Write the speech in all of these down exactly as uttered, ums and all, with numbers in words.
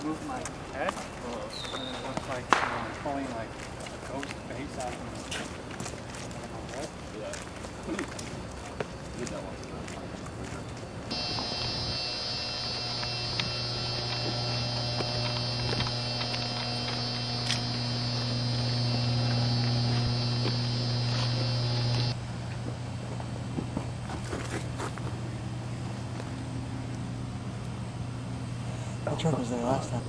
move my head, and it looks like you know, I'm pulling like a ghost face out of my head. Yeah. Did that once. That truck was there last time.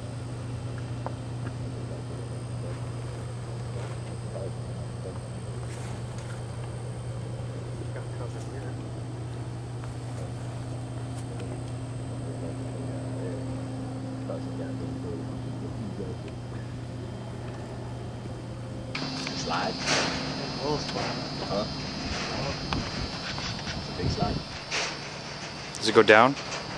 Slide? Little slide. Huh? It's a big slide. Does it go down?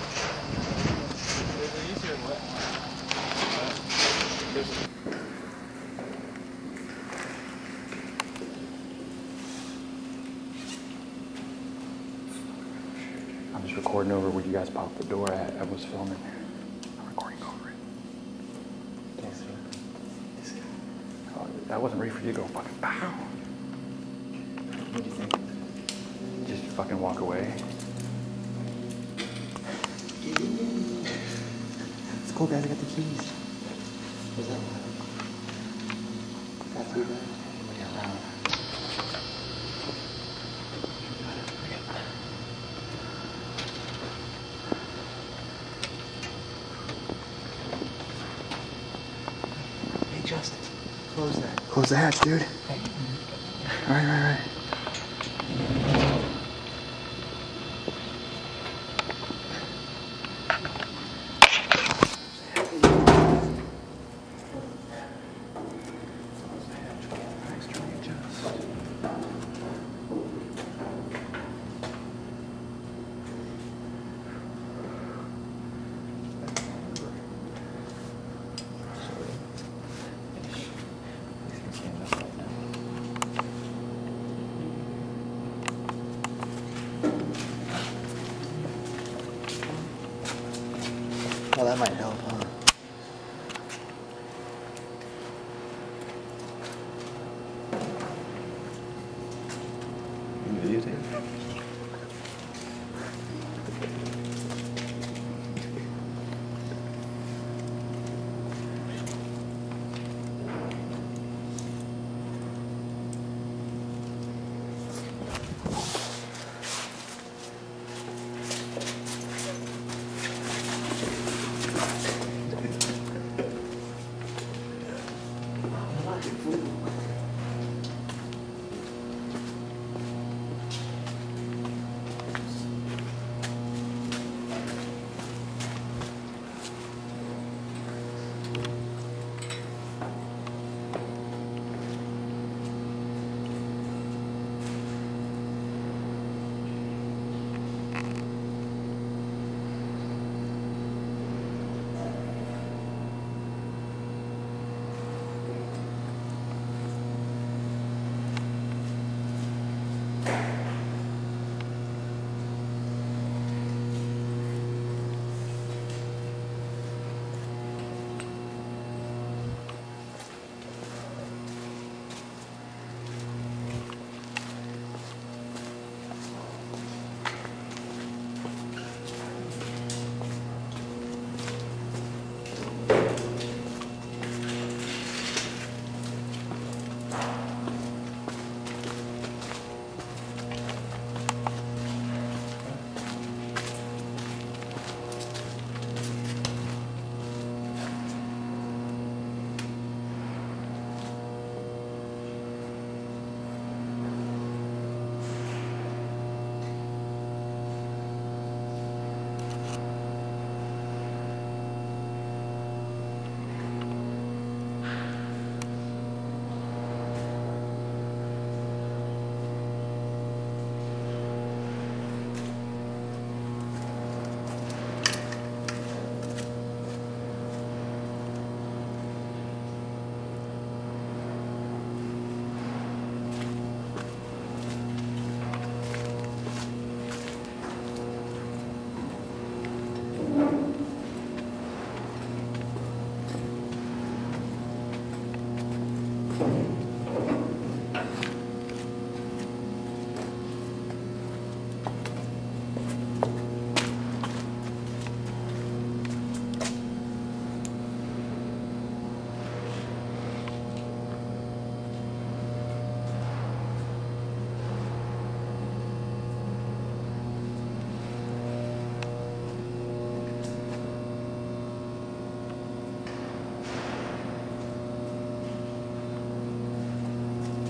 I'm just recording over where you guys popped the door at. I was filming. I'm recording over it. Can't see it. Oh, I wasn't ready for you to go fucking pow. What do you think? Just fucking walk away. It's cool, guys. I got the keys. What's that? Got three bags. Yeah, around. Hey, Justin. Close that. Close the hatch, dude. Hey. All right, right, right. Well, that might help, huh? You videotape?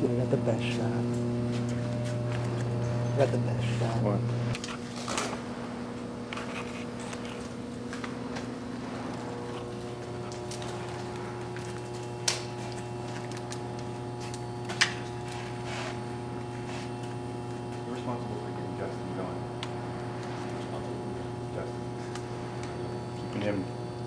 Dude, I got the best shot. I got the best shot. What? You're responsible for getting Justin going. Justin. Keeping him.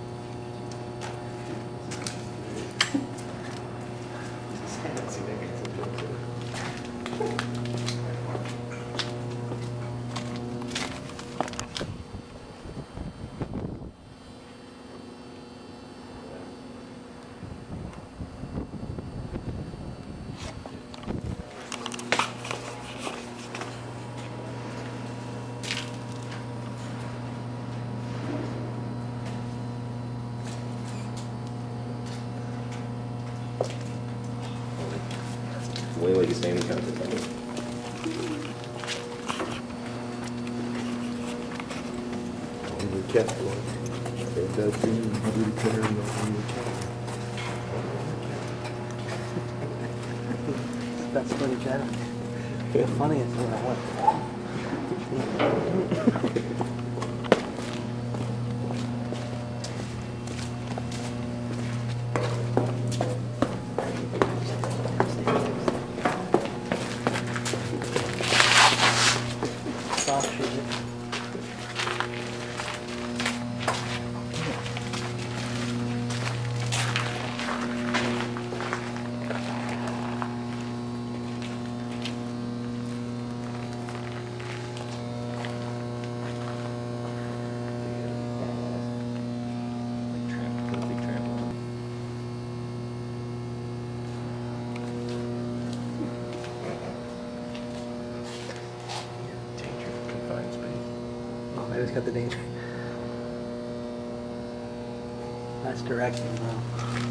Way like a standing contest. The cat one. If that thing you do the carry on the cat. That's funny, Chad. The funniest thing I want. Soft shit. I just got the danger. Nice direction, bro.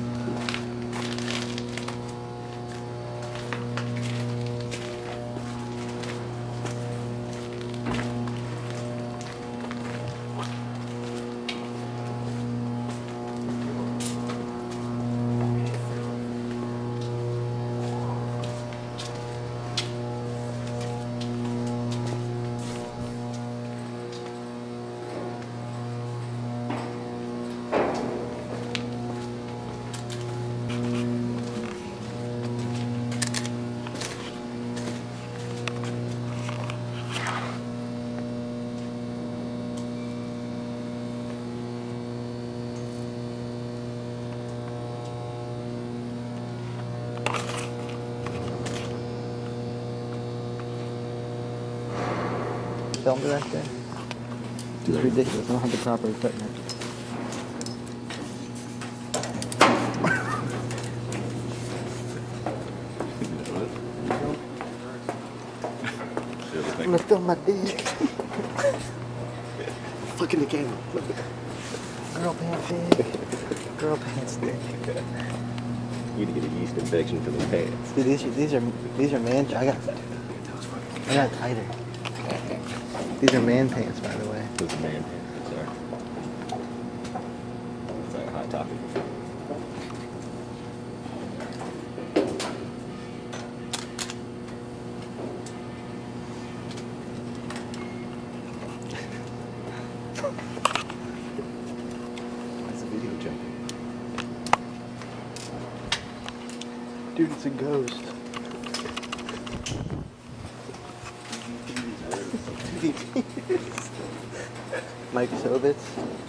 Film director. It's ridiculous. I don't have the proper equipment. I'm gonna film my dick. Look in the camera. Look. Girl pants dick. Girl pants dick. You need to get a yeast infection for the pants. Dude, these are these are these are man. I got I got tighter. These are man pants, by the way. Those are man pants, sorry. It's like a hot topic. Why's the video jumping? Dude, it's a ghost. Mike Sovitz.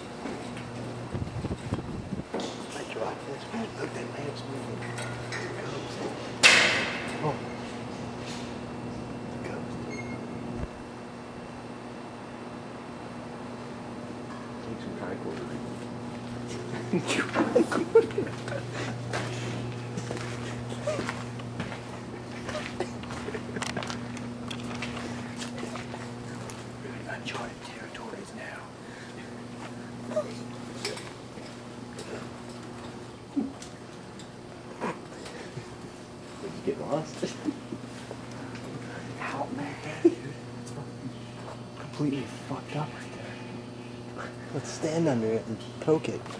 I dropped this. Man, look, that lamp's moving. Oh. The ghost. Take some tricorder. Uncharted territories now. Did you get lost? Ow, man. It's completely fucked up right there. Let's stand under it and poke it.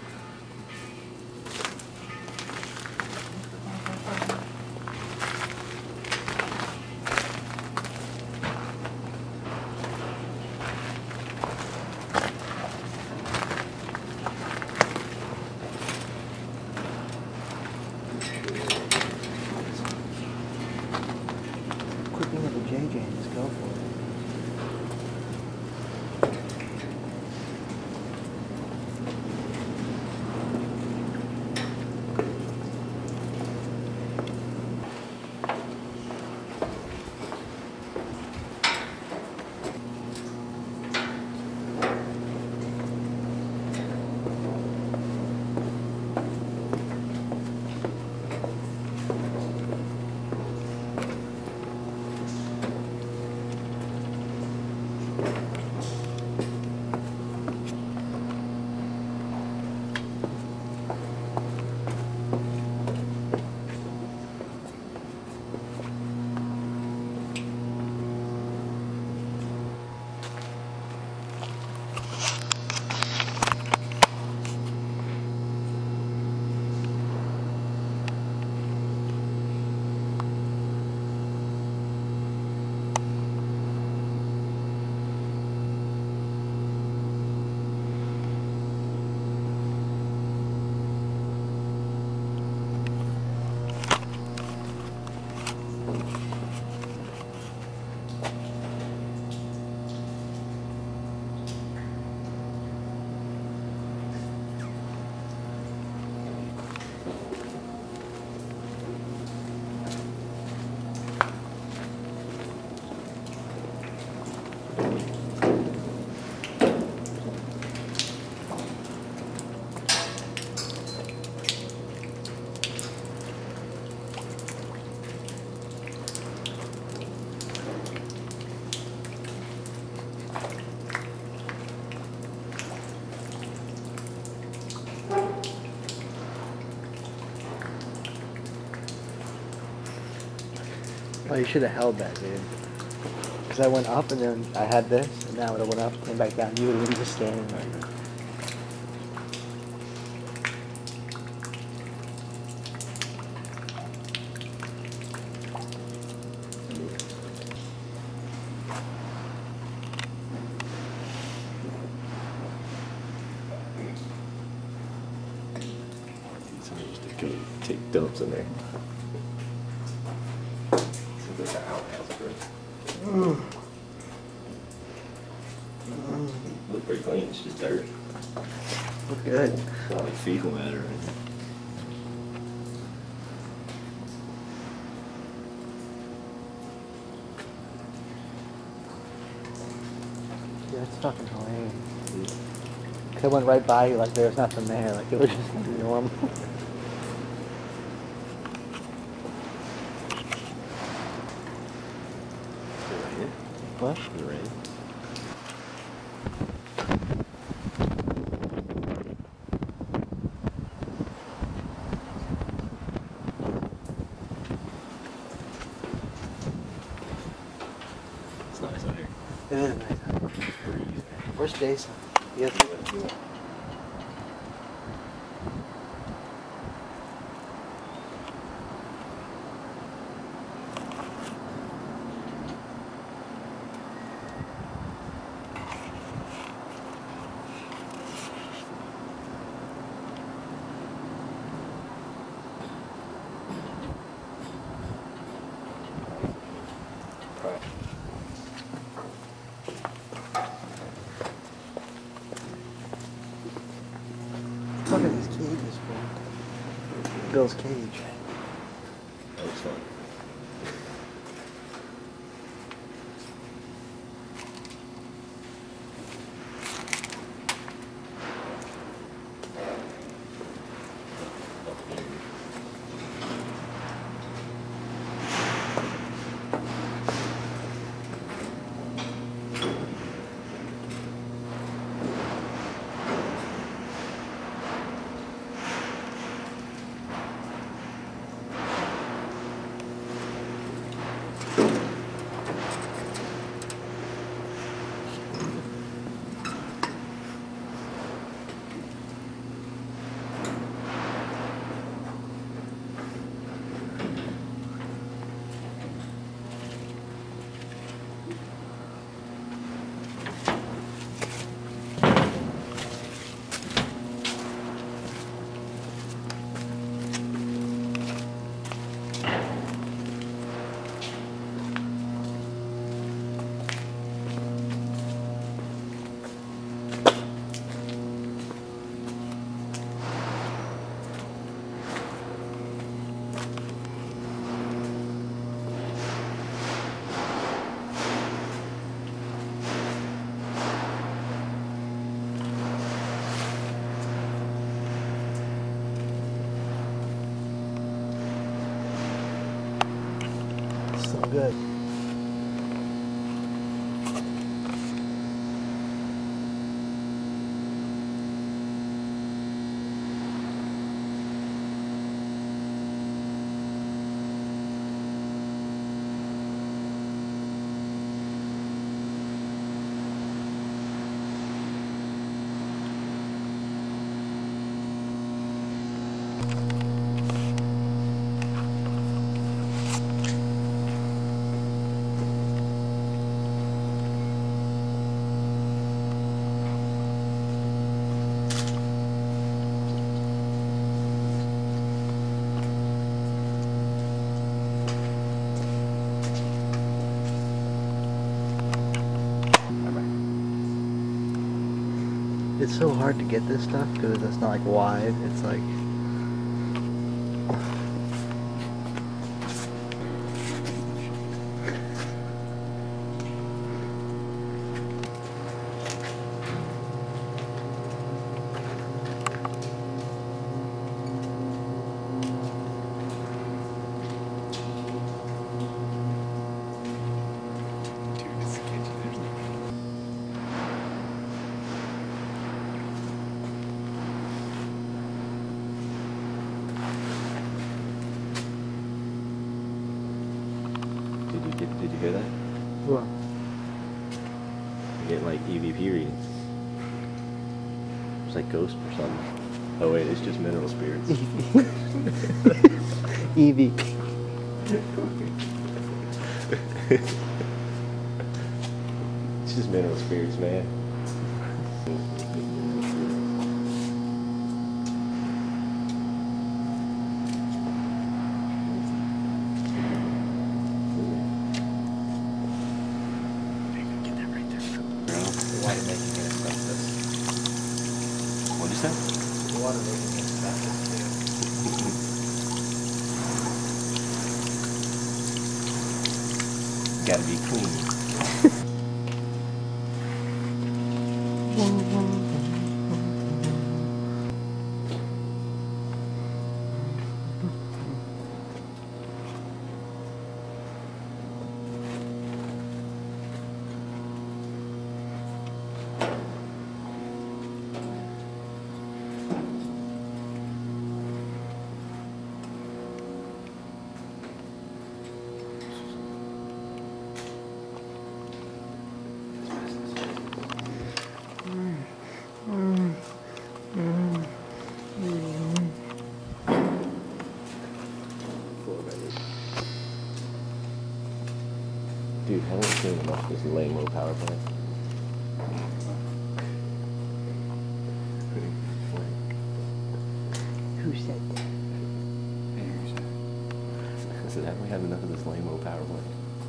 Oh, you should have held that, dude. Because I went up and then I had this, and now it went up, came back down. You would have been just standing there. Somebody used to go take dumps in there. Seems like an outhouse, bro. Look pretty clean, it's just dirt. Look good. It's not like fecal matter or anything. Yeah, it's fucking hilarious. I went right by you like there was nothing there, like it was just normal. Rain? What? The rain? It's nice out here. It is nice. Breeze. Where's Jason? Yes. Look at these cages, bro. Bill's cage. That was fun. So good. It's so hard to get this stuff because it's not like wide. It's like hear that? What? You're getting like E V P readings. It's like ghost or something. Oh wait, it's just mineral spirits. E V P. It's just mineral spirits, man. Water making it like this. What'd you say? Water making it like this too. Gotta be clean. Dude, haven't you seen enough of this lame-o power plant? Who said that? I said, haven't we had enough of this lame-o power plant?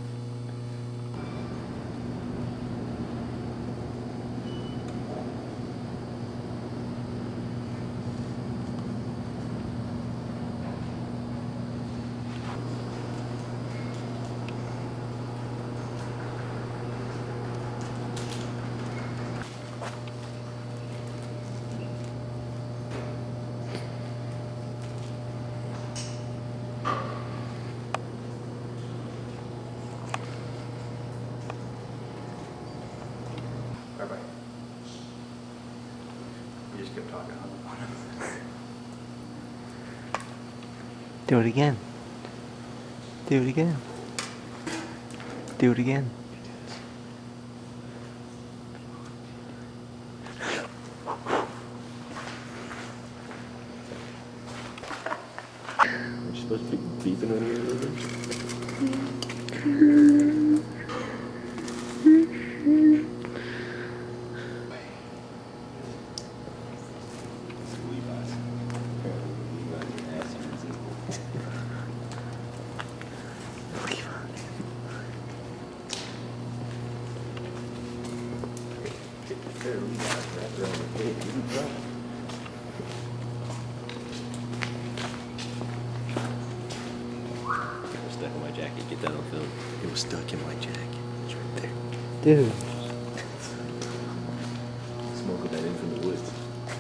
Bye-bye. You just kept talking on the phone. Do it again. Do it again. Do it again. Aren't you supposed to be beeping on your ears? Stuck in my jacket. Get that on film. It was stuck in my jacket. It's right there. Dude. Smoking that in from the woods.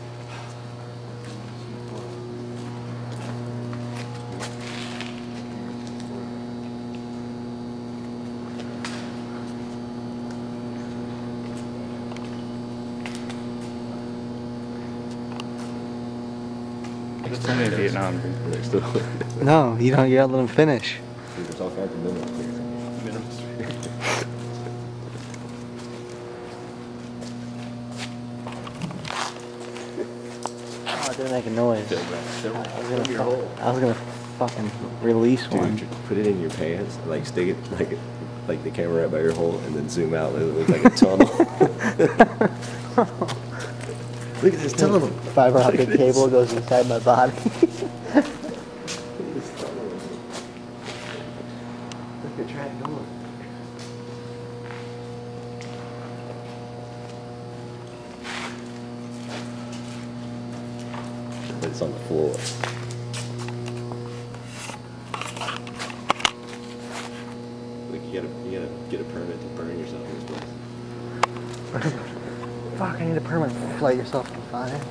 It's only in Vietnam, dude. Next to the No, you don't. You gotta let him finish. Dude, there's all kinds of mineral spirits in here. Mineral spirits. Oh, it didn't make a noise. Fill that- fill- I was fill gonna, your fu- hole. I was gonna fucking release one. Dude, put it in your pants, like stick it like like the camera right by your hole, and then zoom out. And it looks like a tunnel. Look at this tunnel. Fiber Look optic at this. cable goes inside my body. Look at this tunnel. Look at track going. But it's on the floor. Like you gotta, you gotta get a permit to burn yourself in this place. Fuck, I need a permit to light yourself on fire.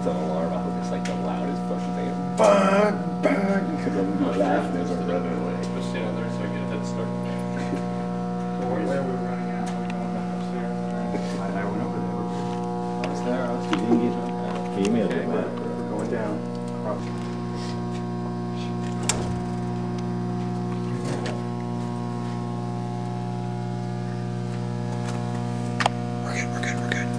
sets an alarm off of it's like the loudest fucking thing. Bang, bang, because I'm laughing as I'm running away. Just stand there so I get a head start. So where where are we running out? Are we going back upstairs? I, I went over there. I was there. I was You didn't get he emailed Okay, me we're, that. we're going down. Across. We're good, we're good, we're good.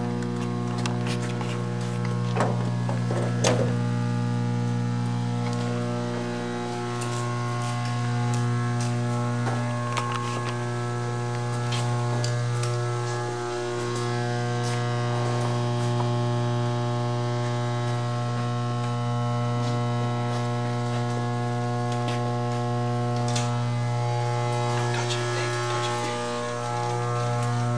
Touch it, Dave. Touch it, Dave.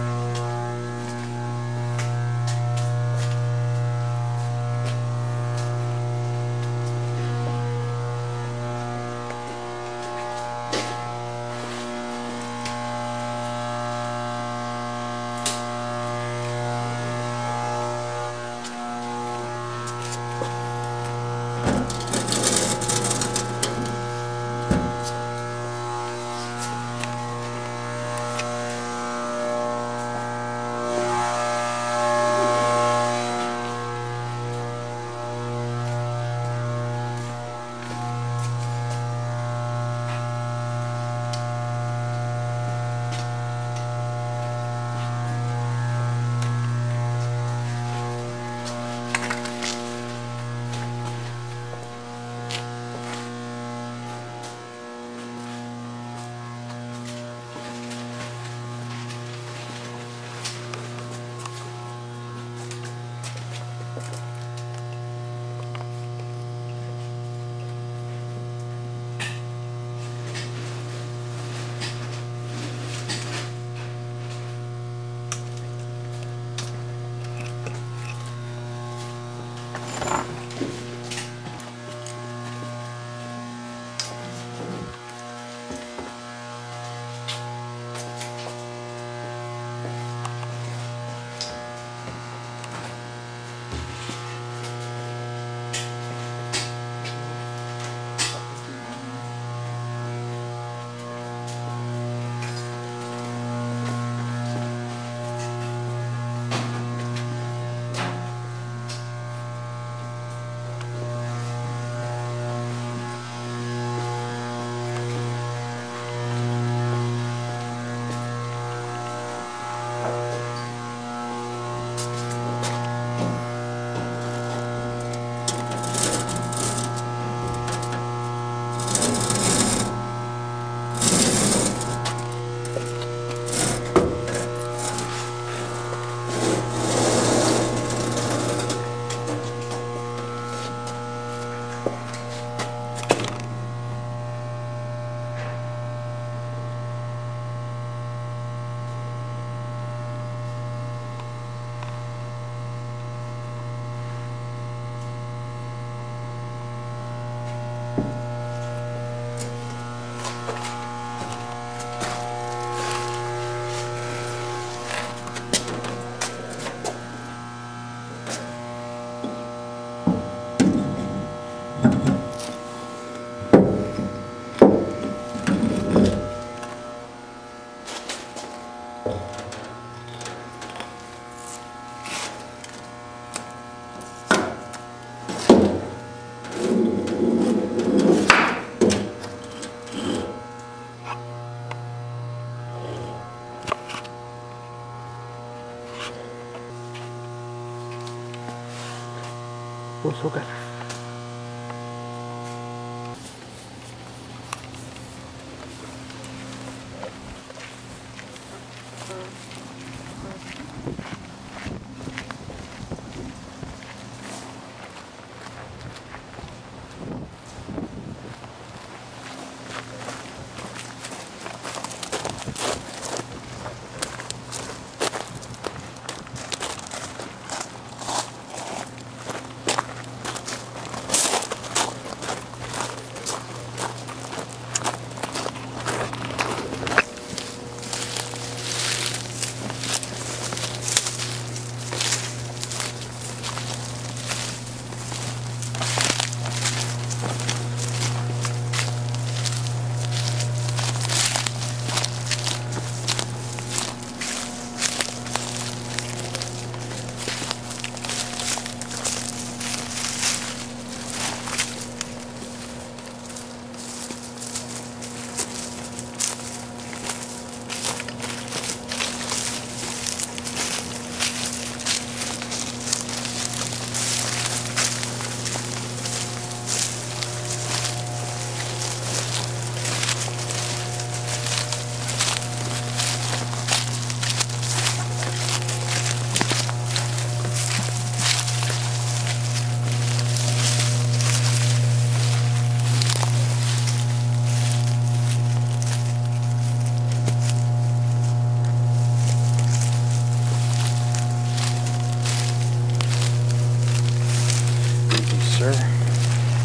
Oh, so good.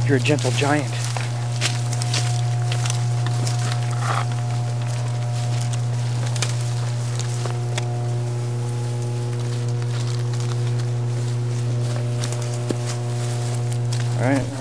You're a gentle giant. All right.